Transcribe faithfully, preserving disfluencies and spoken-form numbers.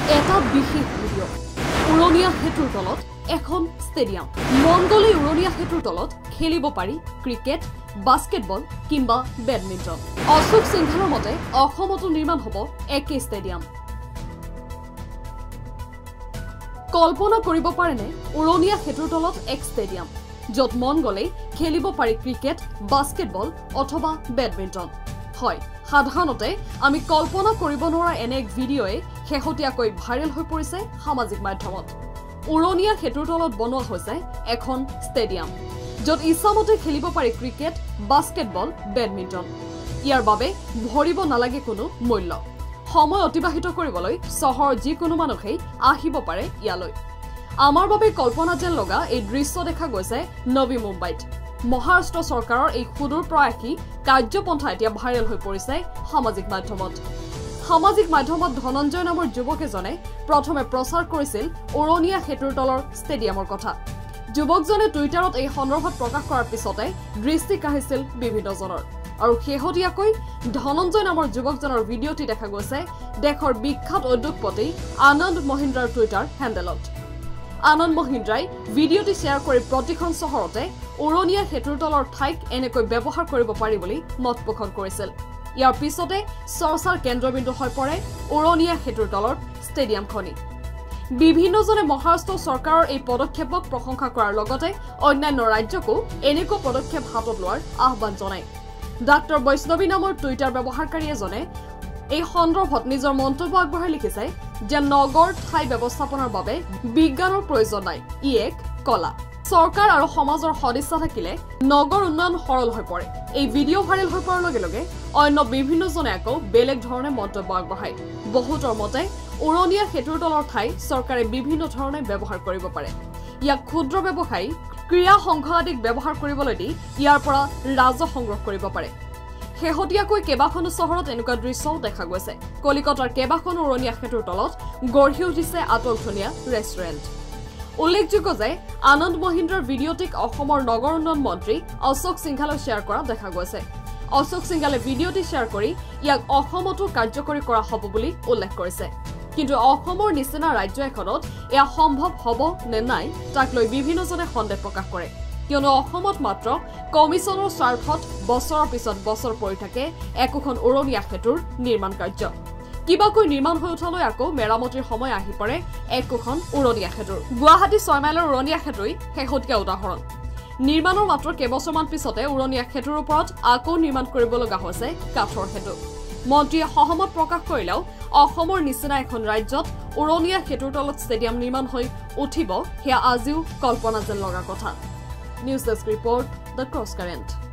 এটা বিশেষ ভিডিঅ' উৰণীয়া সেতুৰ তলত এখন ষ্টেডিয়াম মন গ'লে উৰণীয়া সেতুৰ তলত খেলিব পাৰি ক্ৰিকেট বাস্কেটবল কিংবা বেডমিণ্টন অশোক সিংহালৰ মতে অসমতো নিৰ্মাণ হ'ব একে ষ্টেডিয়াম কল্পনা কৰিব পাৰেনে উৰণীয়া সেতুৰ তলত এক ষ্টেডিয়াম য'ত মন গ'লে খেলিব পাৰি ক্ৰিকেট বাস্কেটবল অথবা বেডমিণ্টন হয় সাধাৰণতে আমি কল্পনা কৰিব নোৱাৰা এনে এক ভিডিঅ'য়ে শেহতীয়াকৈ ভাইৰেল হৈ পৰিছে সামাজিক মাধ্যমত উৰণীয়া সেতুৰ তলত বনোৱা হৈছে এখন ষ্টেডিয়াম য'ত ইচ্ছামতে খেলিব পাৰি ক্ৰিকেট বাস্কেটবল বেডমিণ্টন ইয়াৰ বাবে ভৰিব নালাগে কোনো মূল্য সময় অতিবাহিত কৰিবলৈ চহৰৰ যিকোনো মানুহেই আহিব পাৰে ইয়ালৈ আমাৰ বাবে কল্পনা যেন লগা এই দৃশ্য দেখা গৈছে নবী মুম্বাইত মহাৰাষ্ট্ৰ চৰকাৰৰ এই সুদূৰ প্ৰয়াসী কাৰ্যপন্থা এতিয়া ভাইৰেল হৈ পৰিছে সামাজিক মাধ্যমত সামাজিক মাধ্যমত ধনঞ্জয় নামৰ যুৱক এজনে প্ৰথমে প্ৰচাৰ কৰিছিল উৰণীয়া সেতুৰ তলৰ ষ্টেডিয়ামৰ কথা যুৱকজনে টুইটাৰত এই সন্দৰ্ভত প্ৰকাশ কৰাৰ পিছতে দৃষ্টি কাঢ়িছিল বিভিন্নজনৰ আৰু শেহতীয়াকৈ ধনঞ্জয় নামৰ যুৱকজনৰ ভিডিঅ'টি দেখা গৈছে দেশৰ বিখ্যাত উদ্যোগপতি আনন্দ মহিন্দ্ৰাৰ টুইটাৰ হেণ্ডেলত আনন্দ মহিন্দ্ৰাই ভিডিঅ'টি শ্বেয়াৰ কৰি প্ৰতিখন চহৰতে উৰণীয়া সেতুৰ তলৰ ঠাইক এনেকৈ ব্যৱহাৰ কৰিব পাৰি বুলি মত পোষণ কৰিছিল ইয়াৰ পিছতে চৰ্চাৰ কেন্দ্ৰবিন্দু হৈ পৰে উৰণীয়া সেতুৰ তলৰ ষ্টেডিয়ামখনি বিভিন্নজনে মহাৰাষ্ট্ৰ চৰকাৰৰ এই পদক্ষেপক প্ৰশংসা কৰাৰ লগতে অন্যান্য ৰাজ্যকো এনেকুৱা পদক্ষেপ হাতত লোৱাৰ আহ্বান জনায় ডাক্তৰ বৈষ্ণৱী নামৰ টুইটাৰ ব্যৱহাৰকাৰী এজনে এই সন্দৰ্ভত নিজৰ মন্তব্য আগবঢ়াই লিখিছে যে নগৰ ঠাই ব্যৱস্থাপনাৰ বাবে বিজ্ঞানৰ প্ৰয়োজন নাই ই এক কলা চৰকাৰ আৰু সমাজৰ সদিচ্ছা থাকিলে নগৰ উন্নয়ন সৰল হৈ পৰে এই ভিডিঅ' ভাইৰেল হৈ পৰাৰ লগে লগে অন্য বিভিন্নজনে আকৌ বেলেগ ধৰণে মন্তব্য আগবঢ়ায় বহুতৰ মতে উৰণীয়া সেতুৰ তলৰ ঠাই চৰকাৰে বিভিন্ন ধৰণে ব্যৱহাৰ কৰিব পাৰে ইয়াক ক্ষুদ্ৰ ব্যৱসায়ী ক্ৰীড়া সংঘ আদিক ব্যৱহাৰ কৰিবলৈ দি ইয়াৰ পৰা ৰাজহ সংগ্ৰহ কৰিব পাৰে শেহতীয়াকৈ কেইবাখনো চহৰত এনেকুৱা দৃশ্যও দেখা গৈছে কলিকতাৰ কেইবাখনো উৰণীয়া সেতুৰ তলত গঢ়ি উঠিছে আটলধুনীয়া ৰেষ্টুৰেণ্ট উল্লেখযোগ্য যে আনন্দ মহিন্দ্ৰাৰ ভিডিঅ'টিক অসমৰ নগৰ উন্নয়ন মন্ত্ৰী অশোক সিংহালৈ শ্বেয়াৰ কৰা দেখা গৈছে অশোক সিংহালে ভিডিঅ'টি শ্বেয়াৰ কৰি ইয়াক অসমতো কাৰ্যকৰী কৰা হ'ব বুলি উল্লেখ কৰিছে কিন্তু অসমৰ নিচিনা ৰাজ্য এখনত এয়া সম্ভৱ হ'ব নে নাই তাক লৈ বিভিন্নজনে সন্দেহ প্ৰকাশ কৰে কিয়নো অসমত মাত্ৰ কমিছনৰ স্বাৰ্থত বছৰৰ পিছত বছৰ পৰি থাকে একোখন উৰণীয়া সেতুৰ নিৰ্মাণ কাৰ্য কিবাকৈ নিৰ্মাণ হৈ উঠালৈ আকৌ মেৰামতিৰ সময় আহি পৰে একোখন উৰণীয়া সেতুৰ গুৱাহাটী ছয় মাইলৰ উৰণীয়া সেতুই শেহতীয়া উদাহৰণ নিৰ্মাণৰ মাত্ৰ কেইবছৰমান পিছতে উৰণীয়া সেতুৰ ওপৰত আকৌ নিৰ্মাণ কৰিব লগা হৈছে কাঠৰ সেতু মন্ত্ৰীয়ে সহমত প্ৰকাশ কৰিলেও অসমৰ নিচিনা এখন ৰাজ্যত উৰণীয়া সেতুৰ তলত ষ্টেডিয়াম নিৰ্মাণ হৈ উঠিব সেয়া আজিও কল্পনা যেন লগা কথা news desk report the cross current